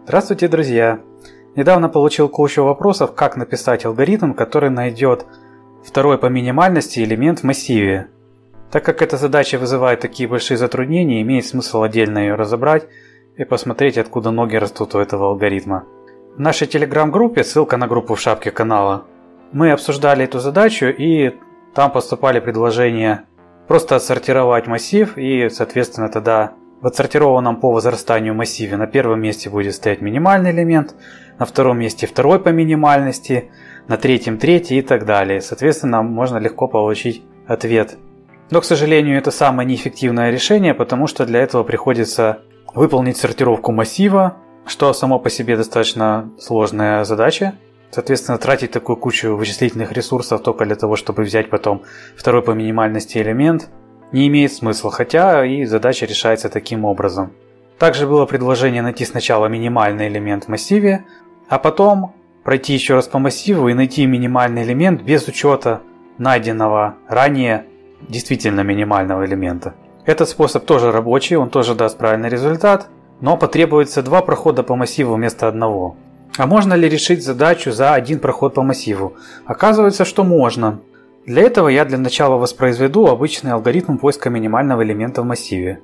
Здравствуйте, друзья! Недавно получил кучу вопросов, как написать алгоритм, который найдет второй по минимальности элемент в массиве. Так как эта задача вызывает такие большие затруднения, имеет смысл отдельно ее разобрать и посмотреть, откуда ноги растут у этого алгоритма. В нашей телеграм-группе, ссылка на группу в шапке канала, мы обсуждали эту задачу, и там поступали предложения просто отсортировать массив, и, соответственно, тогда в отсортированном по возрастанию массиве на первом месте будет стоять минимальный элемент, на втором месте второй по минимальности, на третьем третий и так далее. Соответственно, можно легко получить ответ. Но, к сожалению, это самое неэффективное решение, потому что для этого приходится выполнить сортировку массива, что само по себе достаточно сложная задача. Соответственно, тратить такую кучу вычислительных ресурсов только для того, чтобы взять потом второй по минимальности элемент, не имеет смысла, хотя и задача решается таким образом. Также было предложение найти сначала минимальный элемент в массиве, а потом пройти еще раз по массиву и найти минимальный элемент без учета найденного ранее действительно минимального элемента. Этот способ тоже рабочий, он тоже даст правильный результат, но потребуется два прохода по массиву вместо одного. А можно ли решить задачу за один проход по массиву? Оказывается, что можно. Для этого я для начала воспроизведу обычный алгоритм поиска минимального элемента в массиве.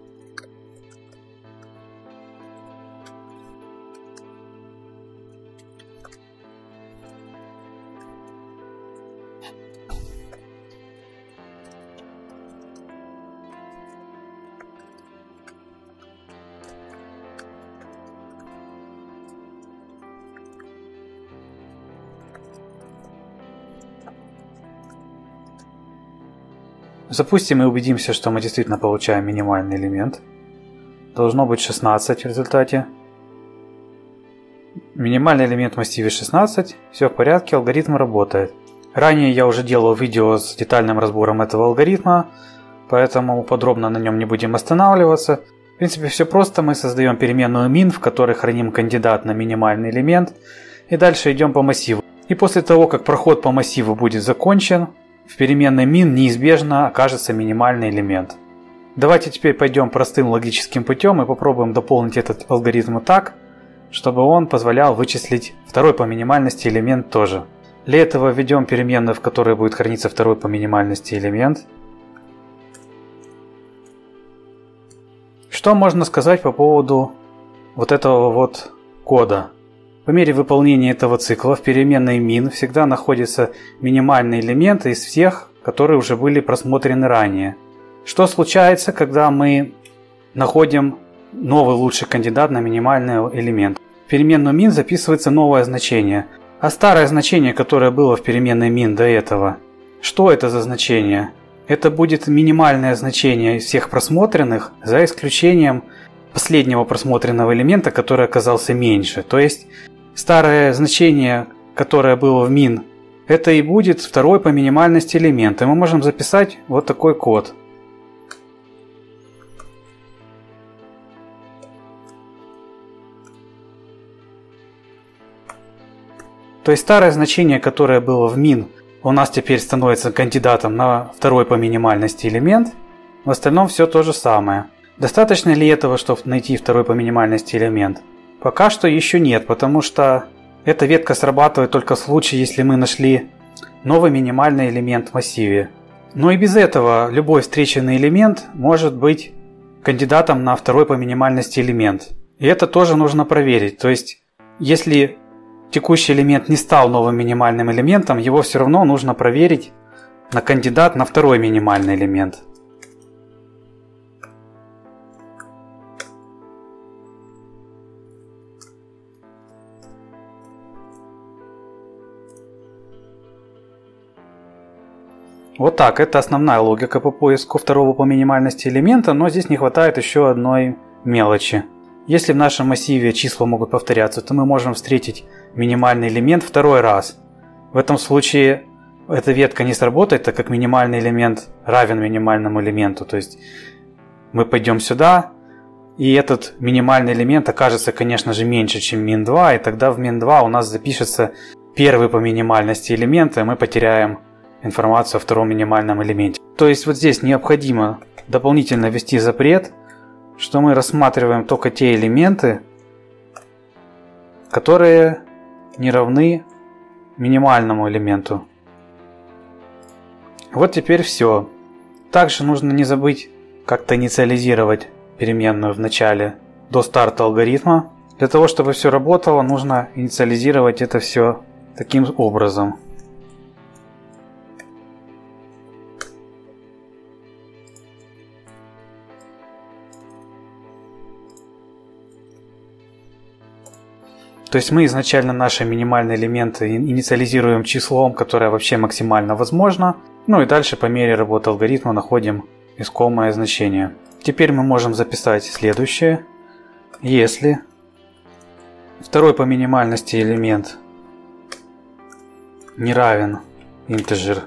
Запустим и убедимся, что мы действительно получаем минимальный элемент. Должно быть 16 в результате. Минимальный элемент в массиве 16. Все в порядке, алгоритм работает. Ранее я уже делал видео с детальным разбором этого алгоритма, поэтому подробно на нем не будем останавливаться. В принципе, все просто. Мы создаем переменную min, в которой храним кандидат на минимальный элемент. И дальше идем по массиву. И после того, как проход по массиву будет закончен, в переменной min неизбежно окажется минимальный элемент. Давайте теперь пойдем простым логическим путем и попробуем дополнить этот алгоритм так, чтобы он позволял вычислить второй по минимальности элемент тоже. Для этого введем переменную, в которой будет храниться второй по минимальности элемент. Что можно сказать по поводу вот этого вот кода? По мере выполнения этого цикла в переменной min всегда находится минимальный элемент из всех, которые уже были просмотрены ранее. Что случается, когда мы находим новый лучший кандидат на минимальный элемент? В переменную min записывается новое значение, а старое значение, которое было в переменной min до этого, что это за значение? Это будет минимальное значение из всех просмотренных, за исключением последнего просмотренного элемента, который оказался меньше. То есть старое значение, которое было в min, это и будет второй по минимальности элемент. И мы можем записать вот такой код. То есть старое значение, которое было в min, у нас теперь становится кандидатом на второй по минимальности элемент. В остальном все то же самое. Достаточно ли этого, чтобы найти второй по минимальности элемент? Пока что еще нет, потому что эта ветка срабатывает только в случае, если мы нашли новый минимальный элемент в массиве. Но и без этого любой встреченный элемент может быть кандидатом на второй по минимальности элемент. И это тоже нужно проверить. То есть, если текущий элемент не стал новым минимальным элементом, его все равно нужно проверить на кандидат на второй минимальный элемент. Вот так, это основная логика по поиску второго по минимальности элемента, но здесь не хватает еще одной мелочи. Если в нашем массиве числа могут повторяться, то мы можем встретить минимальный элемент второй раз. В этом случае эта ветка не сработает, так как минимальный элемент равен минимальному элементу. То есть мы пойдем сюда, и этот минимальный элемент окажется, конечно же, меньше, чем min2, и тогда в min2 у нас запишется первый по минимальности элемент, и мы потеряем информацию о втором минимальном элементе. То есть вот здесь необходимо дополнительно ввести запрет, что мы рассматриваем только те элементы, которые не равны минимальному элементу. Вот теперь все. Также нужно не забыть как-то инициализировать переменную в начале до старта алгоритма. Для того, чтобы все работало, нужно инициализировать это все таким образом. То есть мы изначально наши минимальные элементы инициализируем числом, которое вообще максимально возможно. Ну и дальше по мере работы алгоритма находим искомое значение. Теперь мы можем записать следующее. Если второй по минимальности элемент не равен integer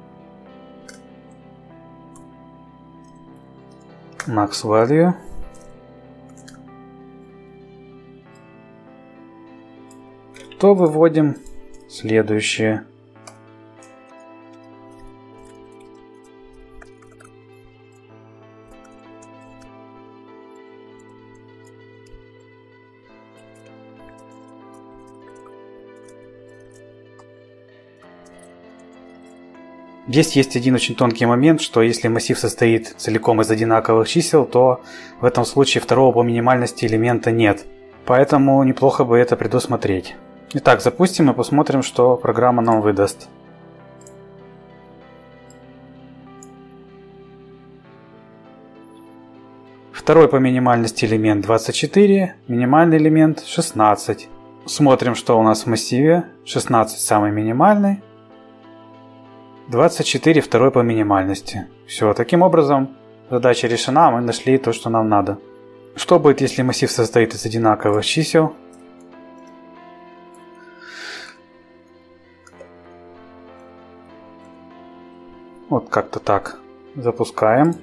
max value, то выводим следующее. Здесь есть один очень тонкий момент, что если массив состоит целиком из одинаковых чисел, то в этом случае второго по минимальности элемента нет. Поэтому неплохо бы это предусмотреть. Итак, запустим и посмотрим, что программа нам выдаст. Второй по минимальности элемент 24, минимальный элемент 16. Смотрим, что у нас в массиве. 16 самый минимальный. 24 второй по минимальности. Все, таким образом задача решена, мы нашли то, что нам надо. Что будет, если массив состоит из одинаковых чисел? Вот как-то так. Запускаем.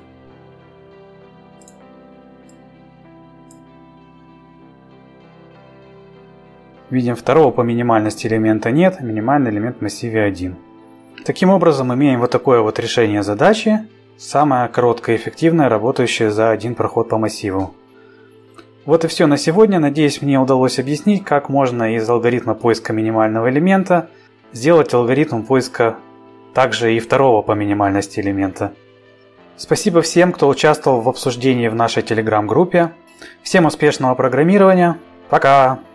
Видим, второго по минимальности элемента нет, минимальный элемент в массиве 1. Таким образом, имеем вот такое вот решение задачи, самое короткое и эффективное, работающее за один проход по массиву. Вот и все на сегодня. Надеюсь, мне удалось объяснить, как можно из алгоритма поиска минимального элемента сделать алгоритм поиска также и второго по минимальности элемента. Спасибо всем, кто участвовал в обсуждении в нашей телеграм-группе. Всем успешного программирования. Пока!